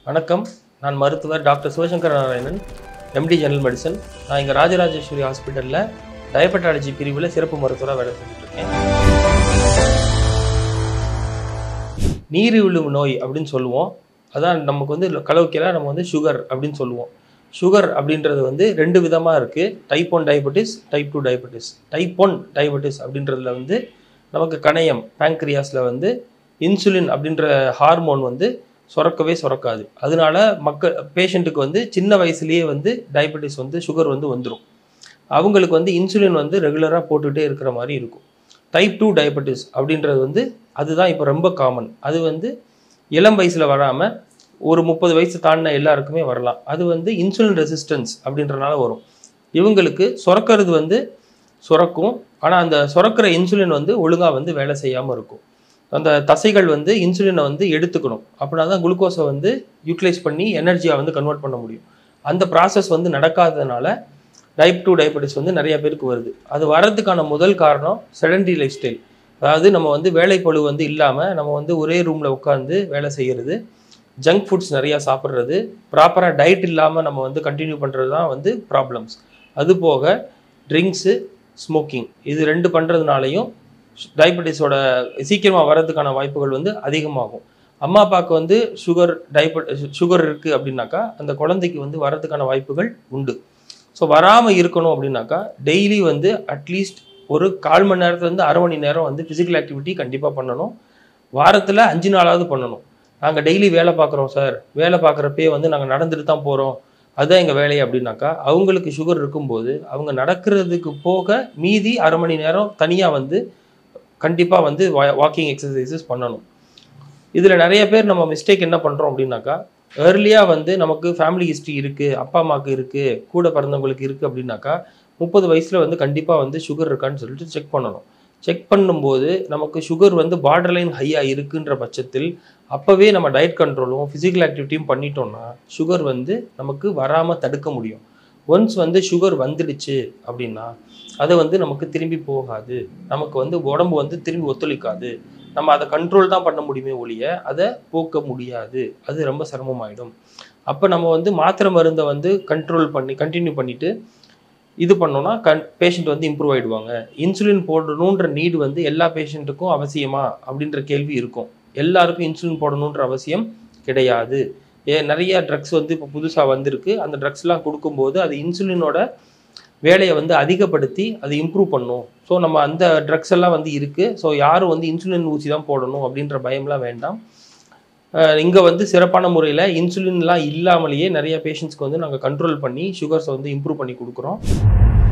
வணக்கம். நான் மருத்துவர் doctor Sivasankara Narayanan, MD general medicine. நான் இங்கே ராஜராஜேஸ்வரி ஹாஸ்பிட்டலில் டயபெட்டாலஜி பிரிவில் சிறப்பு மருத்துவராக வேலை செஞ்சுட்ருக்கேன். நீரிழிவு நோய் அப்படின்னு சொல்லுவோம். அதான் நமக்கு வந்து கலோக்கியில் நம்ம வந்து சுகர் அப்படின்னு சொல்லுவோம். சுகர் அப்படின்றது வந்து ரெண்டு விதமாக இருக்குது. Type 1 diabetes, type 2 diabetes. Type 1 diabetes அப்படின்றதுல வந்து நமக்கு கணையம் பேங்க்ரியாஸில் வந்து இன்சுலின் அப்படின்ற ஹார்மோன் வந்து சுரக்காது. அதனால பேஷண்ட்டுக்கு வந்து சின்ன வயசுலேயே வந்து டயபெட்டிஸ் வந்து சுகர் வந்து வந்துடும். அவங்களுக்கு வந்து இன்சுலின் வந்து ரெகுலராக போட்டுகிட்டே இருக்கிற மாதிரி இருக்கும். டைப் 2 டயபெட்டிஸ் அப்படின்றது வந்து அதுதான் இப்போ ரொம்ப காமன். அது வந்து இளம் வயசில் வராமல் ஒரு 30 வயசு தாண்டின எல்லாருக்குமே வரலாம். அது வந்து இன்சுலின் ரெசிஸ்டன்ஸ் அப்படின்றனால வரும். இவங்களுக்கு சுரக்கிறது வந்து சுரக்கும், ஆனால் அந்த சுரக்கிற இன்சுலின் வந்து ஒழுங்காக வந்து வேலை செய்யாமல் இருக்கும். அந்த தசைகள் வந்து இன்சுலினை வந்து எடுத்துக்கணும். அப்படின்னா தான் குளுக்கோஸை வந்து யூட்டிலைஸ் பண்ணி எனர்ஜியாக வந்து கன்வெர்ட் பண்ண முடியும். அந்த ப்ராசஸ் வந்து நடக்காததுனால டைப் 2 டயபெட்டிஸ் வந்து நிறைய பேருக்கு வருது. அது வர்றதுக்கான முதல் காரணம் செடன்டரி லைஃப் ஸ்டைல். அதாவது நம்ம வந்து வேலைப்பளு வந்து இல்லாமல் நம்ம வந்து ஒரே ரூமில் உட்காந்து வேலை செய்கிறது, ஜங்க் ஃபுட்ஸ் நிறையா சாப்பிட்றது, ப்ராப்பராக டயட் இல்லாமல் நம்ம வந்து கண்டினியூ பண்ணுறது தான் வந்து ப்ராப்ளம்ஸ். அதுபோக ட்ரிங்க்ஸு, ஸ்மோக்கிங், இது ரெண்டு பண்ணுறதுனாலையும் டயபெட்டிஸோட சீக்கிரமாக வர்றதுக்கான வாய்ப்புகள் வந்து அதிகமாகும். அம்மா அப்பாவுக்கு வந்து சுகர் இருக்குது அப்படின்னாக்கா அந்த குழந்தைக்கு வந்து வர்றதுக்கான வாய்ப்புகள் உண்டு. ஸோ வராமல் இருக்கணும் அப்படின்னாக்கா டெய்லி வந்து அட்லீஸ்ட் ஒரு 1/4 மணி நேரத்துலேருந்து அரை மணி நேரம் வந்து ஃபிசிக்கல் ஆக்டிவிட்டி கண்டிப்பாக பண்ணணும். வாரத்தில் 5 நாளாவது பண்ணணும். நாங்கள் டெய்லி வேலை பார்க்குறோம் சார், வேலை பார்க்குறப்பே வந்து நாங்கள் நடந்துட்டு தான் போகிறோம், அதுதான் எங்கள் வேலை அப்படின்னாக்கா அவங்களுக்கு சுகர் இருக்கும்போது அவங்க நடக்கிறதுக்கு போக மீதி அரை மணி நேரம் தனியாக வந்து கண்டிப்பாக வந்து வாக்கிங் எக்ஸசைசஸ் பண்ணணும். இதில் நிறைய பேர் நம்ம மிஸ்டேக் என்ன பண்ணுறோம் அப்படின்னாக்கா ஏர்லியாக வந்து நமக்கு ஃபேமிலி ஹிஸ்ட்ரி இருக்குது, அப்பா அம்மாவுக்கு இருக்குது, கூட பிறந்தவங்களுக்கு இருக்குது அப்படின்னாக்கா 30 வயசில் வந்து கண்டிப்பாக வந்து சுகர் இருக்கான்னு சொல்லிட்டு செக் பண்ணணும். செக் பண்ணும்போது நமக்கு சுகர் வந்து பார்டர்லைன் ஹையாக இருக்குன்ற பட்சத்தில் அப்போவே நம்ம டயட் கண்ட்ரோலும் ஃபிசிக்கல் ஆக்டிவிட்டியும் பண்ணிட்டோம்னா சுகர் வந்து நமக்கு வராமல் தடுக்க முடியும். ஒன்ஸ் வந்து சுகர் வந்துடுச்சு அப்படின்னா அது வந்து நமக்கு திரும்பி போகாது, நமக்கு வந்து உடம்பு வந்து திரும்பி ஒத்துழைக்காது. நம்ம அதை கண்ட்ரோல் தான் பண்ண முடியுமே ஒழிய அதை போக்க முடியாது. அது ரொம்ப சிரமமாயிடும். அப்போ நம்ம வந்து மாத்திரை மருந்தை வந்து கண்டினியூ பண்ணிவிட்டு இது பண்ணோன்னா பேஷண்ட் வந்து இம்ப்ரூவ் ஆகிடுவாங்க. இன்சுலின் போடணுன்ற நீடு வந்து எல்லா பேஷண்ட்டுக்கும் அவசியமா அப்படின்ற கேள்வி இருக்கும். எல்லாருக்கும் இன்சுலின் போடணுன்ற அவசியம் கிடையாது. நிறைய ட்ரக்ஸ் வந்து இப்போ புதுசாக வந்திருக்கு. அந்த ட்ரக்ஸ்லாம் கொடுக்கும்போது அது இன்சுலினோட வேலையை வந்து அதிகப்படுத்தி அது இம்ப்ரூவ் பண்ணும். ஸோ நம்ம அந்த ட்ரக்ஸ் எல்லாம் வந்து இருக்குது. ஸோ யாரும் வந்து இன்சுலின் ஊசி தான் போடணும் அப்படின்ற பயம்லாம் வேண்டாம். இங்கே வந்து சிறப்பான முறையில் இன்சுலின்லாம் இல்லாமலேயே நிறைய பேஷண்ட்ஸ்க்கு வந்து நாங்கள் கண்ட்ரோல் பண்ணி சுகர்ஸை வந்து இம்ப்ரூவ் பண்ணி கொடுக்குறோம்.